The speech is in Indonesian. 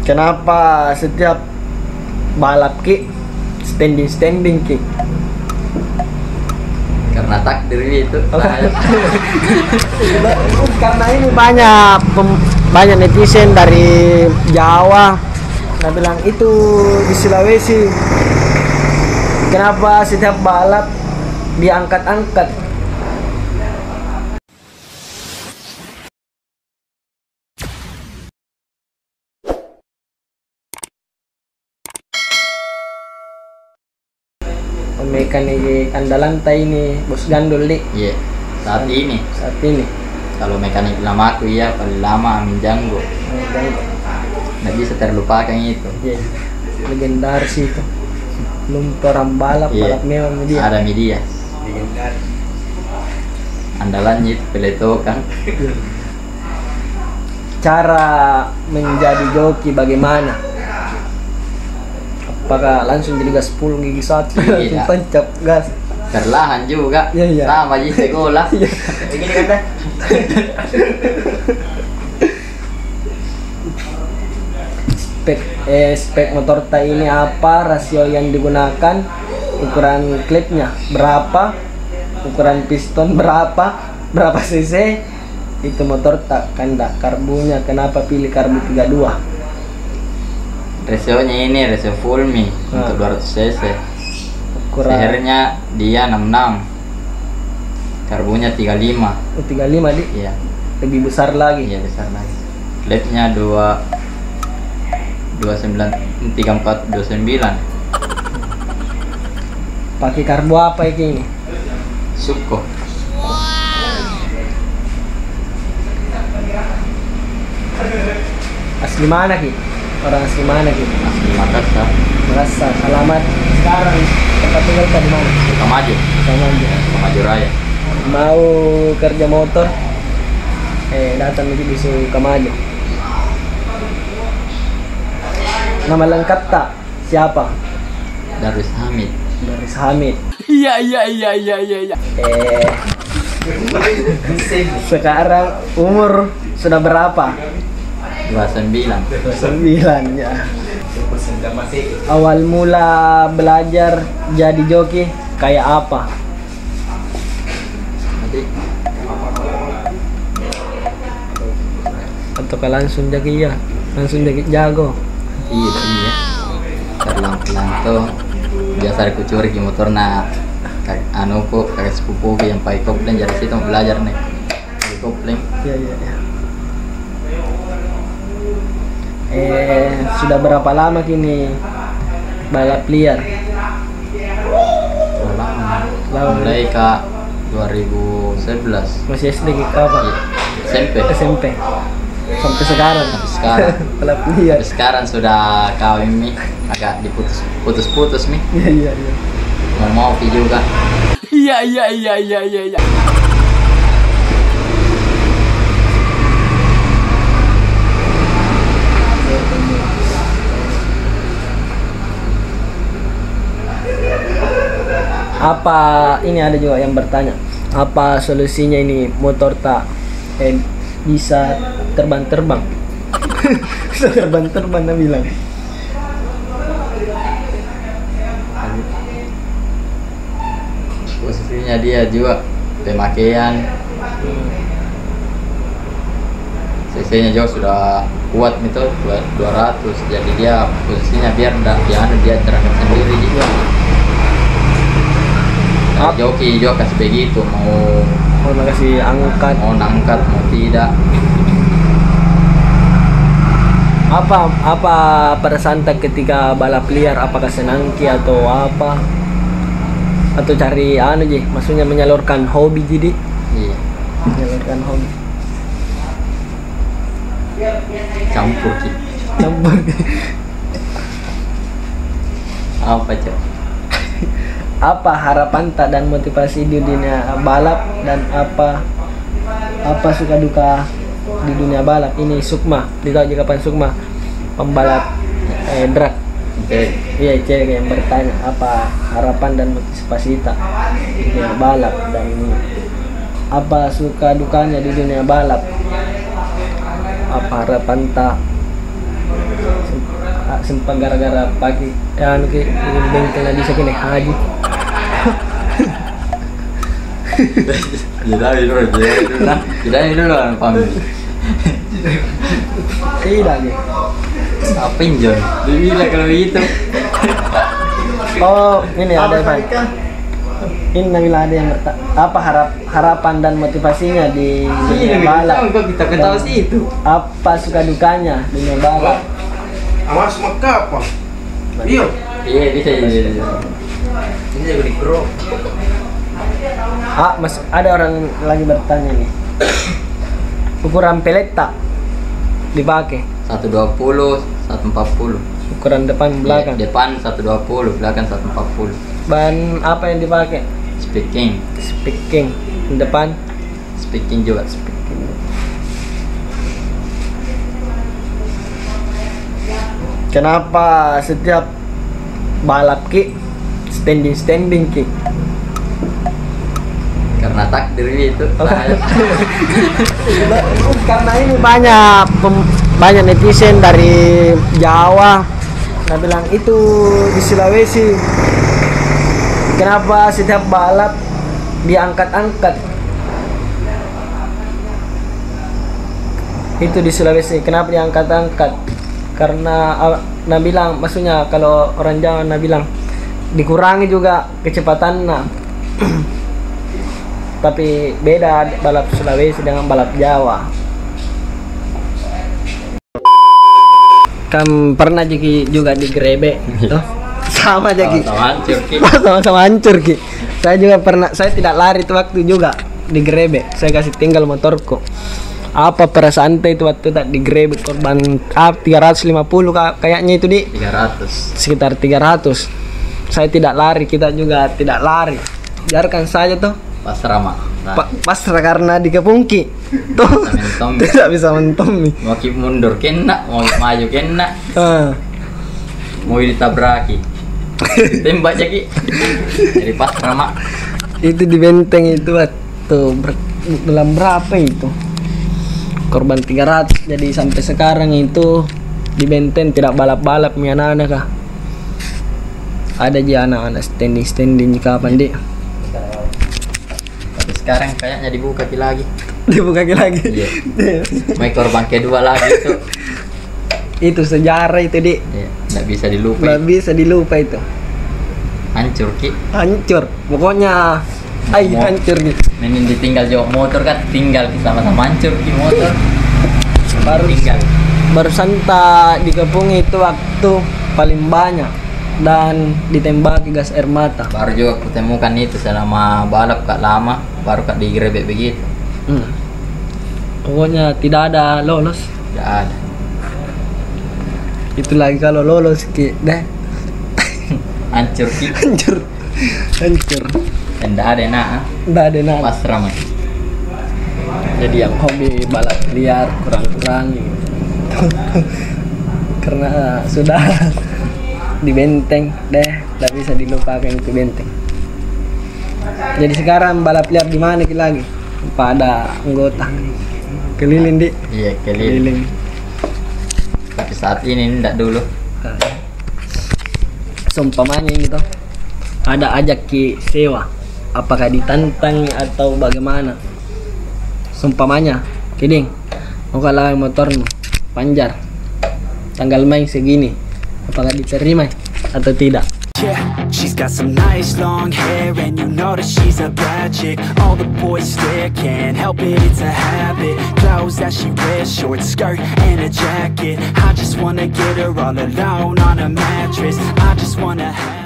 Kenapa setiap balap Ki standing Ki? Karena takdir itu. Karena ini banyak netizen dari Jawa nah bilang itu di Sulawesi kenapa setiap balap diangkat-angkat. Mekanik Andalanta ini bos gandul nih. Iya. Saat ini kalau mekanik lama aku ya paling lama Amin Janggo. Nggak bisa terlupakan itu. Iya. Legendaris itu. Belum orang balap memang media. Ada media. Legendaris. Andalannya itu peletokan. Cara menjadi joki bagaimana? Apakah langsung jadi gas 10 gigi 1 langsung tancap gas? Perlahan juga. Iya. Sama aja sekolah. Begini kata. Spek motor Thai ini apa? Rasio yang digunakan? Ukuran klipnya berapa? Ukuran piston berapa? Berapa cc? Itu motor tak kanda. Karbunya kenapa pilih karbu 32? Rasionya ini rasio full mi untuk 200 cc. Sehernya dia 66. Karbunya 35. Oh, 35 di? Iya. Lebih besar lagi. Iya, besar lagi. Klipnya 3429. Pakai karbu apa ini? Suko. Asli mana Ki? Orang asli mana Ki? Asli Makassar. Makassar. Selamat sekarang tempat tinggal di mana? Sukamaju. Sukamaju Raya. Mau kerja motor? Datang lagi di Sukamaju. Nama lengkap tak? Siapa? Darwis Hamid. Darwis Hamid. Iya. Sekarang umur sudah berapa? 29 ya. Awal mula belajar jadi joki kayak apa? Atau langsung jadi ya? Langsung jadi jago? Iya. Terlang-lang tuh biasa aku curi motor kakak sepupu yang pakai kopling dari situ mau belajar nih pakai kopling. Iya. Sudah berapa lama kini balap liar? Lama. Mulai ke 2011. Masih SD kapan? SMP. Sampai sekarang. Balap liar. Sampai sekarang sudah kawin mi, agak diputus mi. Iya. Mau juga. Iya. Apa ini ada juga yang bertanya, apa solusinya ini motor tak bisa terbang? Bisa terbang dia bilang. Posisinya dia juga pemakaian cc-nya juga sudah kuat itu 200, jadi dia posisinya biar dia terangkat sendiri juga. Joki juga kasih begitu mau kasih angkat, mau nangkat mau tidak. Apa perasaan ketika balap liar? Apakah senang Ki atau apa? Atau cari maksudnya menyalurkan hobi jadi? Iya. Menyalurkan hobi. Campur. Apa cok? Apa harapan tak dan motivasi di dunia balap dan apa suka duka di dunia balap ini? Sukma, ditahu juga kapan Sukma pembalap drag. Iya, cewek yang bertanya apa harapan dan motivasi tak di dunia balap dan apa suka dukanya di dunia balap, apa harapan tak sempat gara-gara pagi anu ki ingin bengkel na bisa kini haji. Jadi dulu anu pamit. Tidak gitu. Apa John? Bila kalau itu. Oh, ini ada Pak. Ini Nabila ada yang apa harapan dan motivasinya di dunia balap. Kok kita ketahui sih itu. Apa suka dukanya dunia balap? Awas maka apa? Iya. Iya bisa. Ini juga di pro. Mas ada orang lagi bertanya nih. Ukuran peleta dipakai 120, 140. ukuran depan belakang. Iya, depan 120, belakang 140. Ban apa yang dipakai? Speaking Depan speaking juga. Kenapa setiap balap ki standing ki? Karena takdir itu. Karena ini banyak netizen dari Jawa nah bilang itu di Sulawesi kenapa setiap balap diangkat-angkat itu di Sulawesi kenapa diangkat-angkat karena nah bilang maksudnya kalau orang Jawa nah bilang dikurangi juga kecepatannya. Tapi beda balap Sulawesi dengan balap Jawa. Kan pernah juga digrebek toh? Sama aja Ki. Sama hancur Ki. Saya juga pernah, saya tidak lari itu waktu juga digrebek. Saya kasih tinggal motorku. Apa perasaan itu waktu tak digrebek korban 350 kayaknya itu di 300. sekitar 300. Saya tidak lari, kita juga tidak lari. Biarkan saja tuh. Pasrah mak. Pasrah karena dikepungki. Tuh. Tidak bisa mentomi. Mau mundur kena, mau maju kena. Mau ditabraki. Tembak jadi. Jadi pasrah mak. Itu di benteng itu waktu dalam berapa itu? Korban 300. Jadi sampai sekarang itu di benteng tidak balap-balap mi anak-anak kah? Ada aja anak-anak standing kapan di? Tapi sekarang kayaknya dibuka lagi. Iya. Mau korban kedua lagi tuh. Itu sejarah itu di. Iya, nggak bisa dilupa. Nggak bisa dilupa itu. Hancur Ki. Hancur. Pokoknya hancur Ki. Menin ditinggal jawab motor kan tinggal sama-sama hancur Ki motor. Baru santa dikepungi itu waktu paling banyak dan ditembaki gas air mata. Baru juga kutemukan itu selama balap kak lama baru kak digrebek begitu. Pokoknya tidak ada lolos. Tidak ada. Itu lagi kalau lolos Ki deh. Hancur Ki. Hancur. Tidak ada nak. Tidak ada nak. Pasrah mak. Jadi yang hobi balap liar kurang-kurangi. Karena sudah di benteng deh, tidak bisa dilupakan itu benteng. Jadi sekarang balap liar di mana lagi? Pada anggota keliling di. Iya keliling. Tapi saat ini tidak dulu. Seumpamanya ini toh ada ajak Ki sewa, apakah ditantang atau bagaimana? Seumpamanya, Kiding, mau kalah motormu panjar, tanggal main segini, apakah diterima atau tidak? Yeah, she's got some nice long hair and you know that she's a bad chick. All the boys stare, can't help it, it's a habit. Clothes that she wears, short skirt and a jacket. I just wanna get her all alone on a mattress. I just wanna have